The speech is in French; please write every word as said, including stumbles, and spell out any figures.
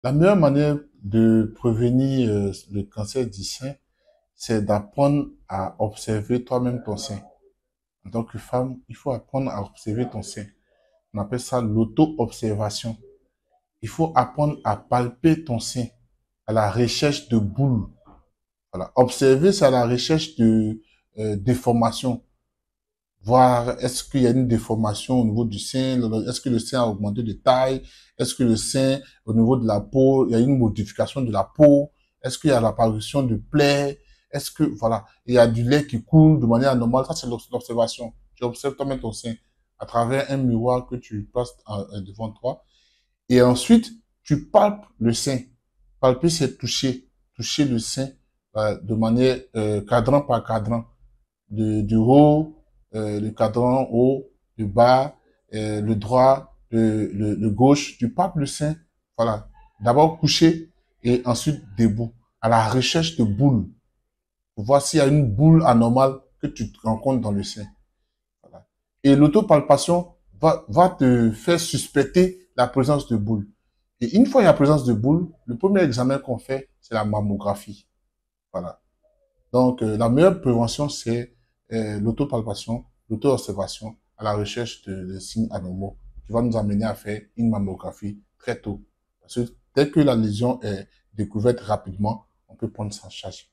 La meilleure manière de prévenir euh, le cancer du sein, c'est d'apprendre à observer toi-même ton sein. En tant que femme, il faut apprendre à observer ton sein. On appelle ça l'auto-observation. Il faut apprendre à palper ton sein à la recherche de boules. Voilà. Observer, c'est à la recherche de euh, déformations. Voir est-ce qu'il y a une déformation au niveau du sein, est-ce que le sein a augmenté de taille, est-ce que le sein, au niveau de la peau, il y a une modification de la peau, est-ce qu'il y a l'apparition de plaies, est-ce que, voilà, il y a du lait qui coule de manière anormale, ça c'est l'observation. Tu observes toi-même ton sein à travers un miroir que tu passes devant toi, et ensuite, tu palpes le sein. Palper, c'est toucher, toucher le sein euh, de manière euh, cadran par cadran, de, du haut, euh, le cadran haut, le bas, euh, le droit, le, le, le gauche, tu palpes le sein. Voilà. D'abord couché et ensuite debout, à la recherche de boules, pour voir s'il y a une boule anormale que tu rencontres dans le sein. Voilà. Et l'autopalpation va, va te faire suspecter la présence de boules. Et une fois il y a la présence de boules, le premier examen qu'on fait, c'est la mammographie. Voilà. Donc, euh, la meilleure prévention, c'est euh, l'autopalpation, l'auto-observation à la recherche de, de signes anormaux qui va nous amener à faire une mammographie très tôt. Parce que dès que la lésion est découverte rapidement, on peut prendre ça en charge.